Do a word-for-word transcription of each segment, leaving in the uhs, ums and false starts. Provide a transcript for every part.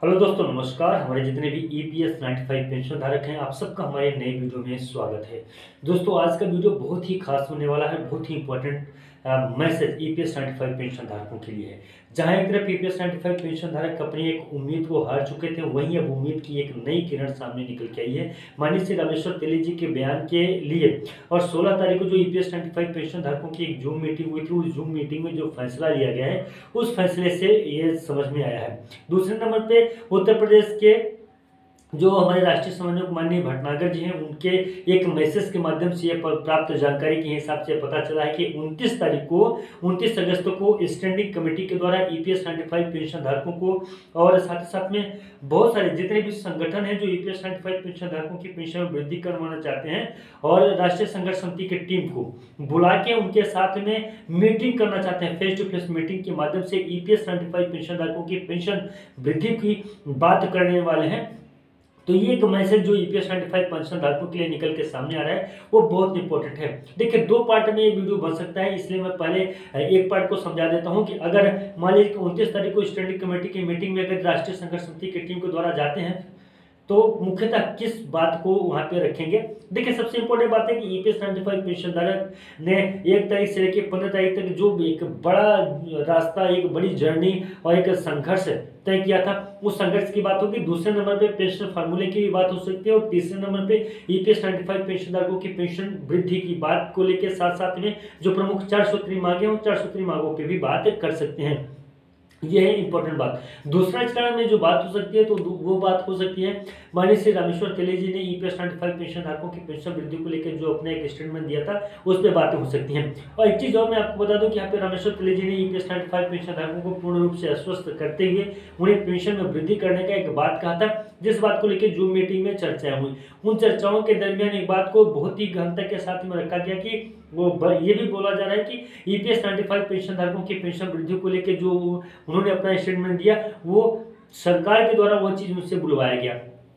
Hello दोस्तों, नमस्कार। हमारे जितने भी E P S ninety five pension धारक हैं, आप सबका हमारे नए वीडियो में स्वागत है। दोस्तों, आज का वीडियो बहुत ही खास होने वाला है। बहुत ही important message E P S ninety five pension धारकों के लिए है। जहां एक तरफ E P S ninety five pension धारक अपनी एक उम्मीद को हार चुके थे, वहीं अब उम्मीद की एक नई किरण सामने निकल के आई है माननीय श्री रामेश्वर तेली जी के बयान के लिए। और सोलह तारीख को जो E P S ninety five pension धारकों की एक जूम मीटिंग हुई थी, उस जूम मीटिंग में जो फैसला लिया गया है, उस फैसले से ये समझ में आया है। दूसरे नंबर पे उत्तर प्रदेश के जो हमारे राष्ट्रीय समन्वयक माननीय भटनागर जी हैं, उनके एक मैसेज के माध्यम से ये प्राप्त जानकारी के हिसाब से पता चला है कि उनतीस तारीख को उनतीस अगस्त को स्टैंडिंग कमेटी के द्वारा E P S ninety five pension धारकों को और साथ ही साथ में बहुत सारे जितने भी संगठन हैं जो E P S ninety five pension धारकों की पेंशन में वृद्धि करवाना चाहते हैं, और राष्ट्रीय संघर्ष समिति की टीम को बुला के उनके साथ में मीटिंग करना चाहते हैं। फेस टू फेस मीटिंग के माध्यम से E P S ninety five pension धारकों की पेंशन वृद्धि की बात करने वाले हैं। तो ये एक मैसेज जो E P S ninety five pension धारकों के लिए निकल के सामने आ रहा है, वो बहुत इंपॉर्टेंट है। देखिए, दो पार्ट में ये वीडियो बन सकता है, इसलिए मैं पहले एक पार्ट को समझा देता हूं कि अगर मान लीजिए उनतीस तारीख को स्टैंडिंग कमेटी की मीटिंग में अगर राष्ट्रीय संघर्ष समिति की टीम के द्वारा जाते हैं तो मुख्यतः किस बात को वहां पे रखेंगे। देखिए, सबसे इंपॉर्टेंट बात है कि E P S ninety five pension धारक ने एक तारीख से लेकर पंद्रह तारीख तक जो एक बड़ा रास्ता, एक बड़ी जर्नी और एक संघर्ष तय किया था, उस संघर्ष की बात होगी। दूसरे नंबर पे पेंशन फार्मूले की भी बात हो सकती है, और तीसरे नंबर पे E P S ninety five pension धारकों की पेंशन वृद्धि की बात को लेकर साथ साथ में जो प्रमुख चार सूत्री मांगे हैं, चार सूत्री मांगों पे भी बात कर सकते हैं। ये है इंपॉर्टेंट बात। दूसरा चरण में जो बात हो सकती है तो वो बात हो सकती है माननीय श्री रामेश्वर तेली जी ने E P S ninety five pension धारकों की पेंशन वृद्धि को लेकर जो अपना एक स्टेटमेंट दिया था, उस पर बातें हो सकती हैं। और एक चीज और मैं आपको बता दूं कि यहाँ पे रामेश्वर तेली जी ने E P S ninety five pension धारकों को पूर्ण रूप से आश्वस्त करते हुए उन्हें पेंशन में वृद्धि करने का एक बात कहा था, जिस बात को लेकर जूम मीटिंग में चर्चाएं हुई। उन चर्चाओं के दरमियान एक बात को बहुत ही गहनता के साथ में रखा गया कि वो ये भी बोला जा रहा है कि E P S ninety five pension धारकों की पेंशन वृद्धि को लेकर जो उन्होंने अपना स्टेटमेंट दिया, वो सरकार के द्वारा वो चीज मुझसे बुलवाया गया।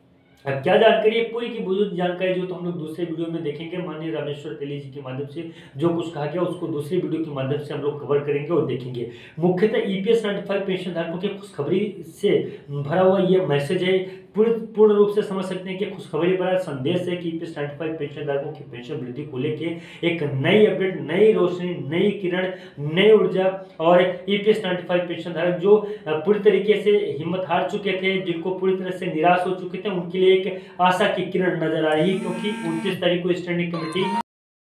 अब क्या जानकारी है, पूरी की पूरी जानकारी जो तो हम लोग दूसरे वीडियो में देखेंगे। माननीय रामेश्वर तेली जी के माध्यम से जो कुछ कहा गया, उसको दूसरी वीडियो के माध्यम से हम लोग कवर करेंगे और देखेंगे। मुख्यतः E P S ninety five pension धारकों की खुशखबरी से भरा हुआ ये मैसेज है। पूर्ण पूर्ण रूप से समझ सकते हैं कि खुशखबरी भरा संदेश है कि E P S ninety five pension धारकों की पेंशन वृद्धि को लेकर एक नई अपडेट, नई रोशनी, नई किरण, नई ऊर्जा। और E P S ninety five pension धारक जो पूरी तरीके से हिम्मत हार चुके थे, जिनको पूरी तरह से निराश हो चुके थे, उनके लिए एक आशा की किरण नजर आ रही है, क्योंकि उनतीस तारीख को स्टैंडिंग कमेटी